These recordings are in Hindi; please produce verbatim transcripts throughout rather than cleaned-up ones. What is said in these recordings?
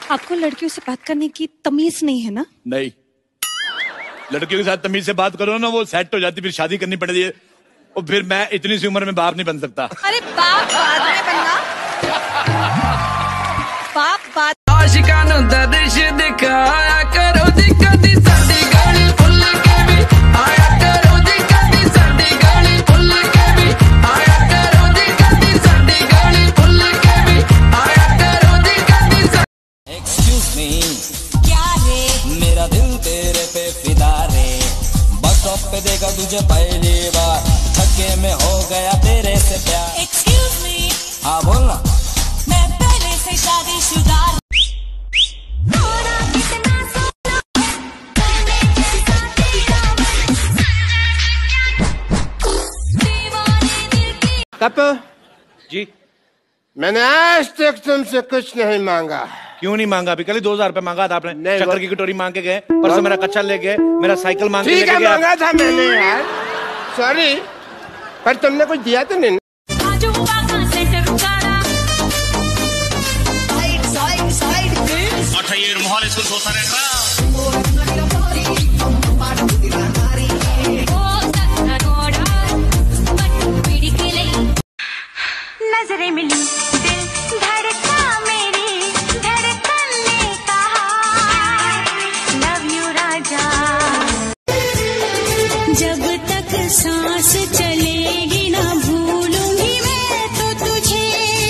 आपको लड़कियों से बात करने की तमीज नहीं है ना? नहीं, लड़कियों के साथ तमीज से बात करो ना, वो सेट हो जाती, फिर शादी करनी पड़ती है, और फिर मैं इतनी सी उम्र में बाप नहीं बन सकता। अरे बाप बाद में बनना, बाप बात। आशिकानों दा दृश दिखाया करो जी, कदी साडी गली भुल के भी आया करो जी, कदी साडी गली भुल के भी आया करो जी, कदी साडी गली भुल के भी आया करो जी, कदी। एक्सक्यूज मी, क्या रे? मेरा दिल तेरे पे फिदा रे, बस स्टॉप पे देखा तुझे पहली बार, धक्के में हो गया तेरे से प्यार। एक्सक्यूज मी, हाँ बोलना। मैं पहले से शादीशुदा। कपूर जी, मैंने आज तक तुमसे कुछ नहीं मांगा। क्यों नहीं मांगा? अभी कल ही दो हजार रुपए मांगा था आपने। नहीं, शक्कर की कटोरी मांग के गए, परसों मेरा कच्चा ले गए, मेरा साइकिल मांग के ठीक है, लेके गए। मांगा था मैंने यार, सॉरी, पर तुमने कुछ दिया तो नहीं। नजरें मिली, दिल धड़का, मेरी धड़कन ने कहा लव यू राजा। जब तक सांस चलेगी ना भूलूंगी मैं तो तुझे,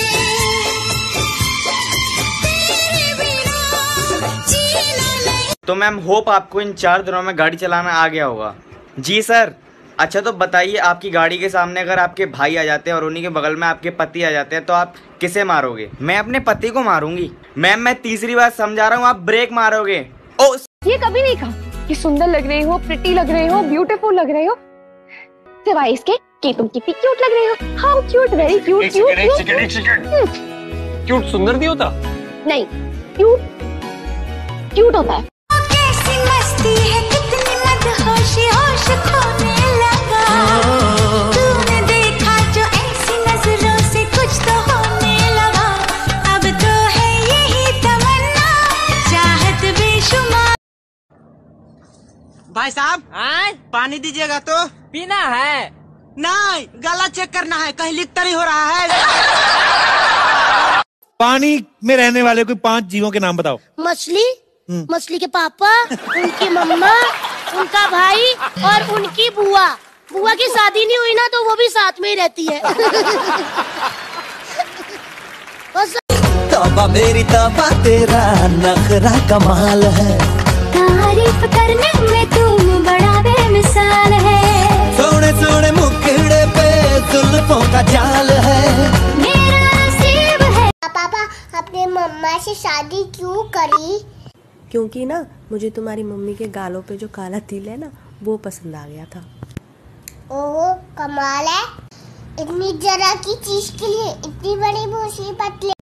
तेरे बिना जीना नहीं। तो मैम होप आपको इन चार दिनों में गाड़ी चलाना आ गया होगा। जी सर। अच्छा तो बताइए, आपकी गाड़ी के सामने अगर आपके भाई आ जाते हैं और उन्हीं के बगल में आपके पति आ जाते हैं तो आप किसे मारोगे? मैं अपने पति को मारूंगी। मैम मैं तीसरी बार समझा रहा हूँ, आप ब्रेक मारोगे। ओ ये कभी नहीं कहा कि सुंदर लग रही हो, प्रिटी लग रही हो, ब्यूटीफुल लग रही हो, सिवाय इसके कि तुम कितनी क्यूट लग रही हो। How cute, very cute. Cute cute सुंदर नहीं होता? नहीं, क्यूट क्यूट होता है। कैसी मस्ती है, कितनी मदहोशी होश खोने लगा, तूने देखा जो ऐसी नजरों से कुछ तो होने लगा, अब तो है यही तमन्ना, चाहत बेशुमार। भाई साहब, पानी दीजिएगा तो। पीना है? नहीं, गला चेक करना है, कहीं लीक तो नहीं हो रहा है। पानी में रहने वाले कोई पांच जीवों के नाम बताओ। मछली, मछली के पापा, उनकी मम्मा, उनका भाई और उनकी बुआ। बुआ की शादी नहीं हुई ना तो वो भी साथ में ही रहती है। बस तौबा मेरी तौबा, तेरा नखरा कमाल है, तारीफ करने में तुम बड़ा बेमिसाल है, सोने सोने मुखड़े पे जुल्फों का जाल है, मेरा नसीब है। पापा, अपने मम्मा से शादी क्यों करी? क्योंकि ना मुझे तुम्हारी मम्मी के गालों पे जो काला तिल है ना वो पसंद आ गया था। ओहो, कमाल है, इतनी जरा की चीज के लिए इतनी बड़ी भूसी पतली।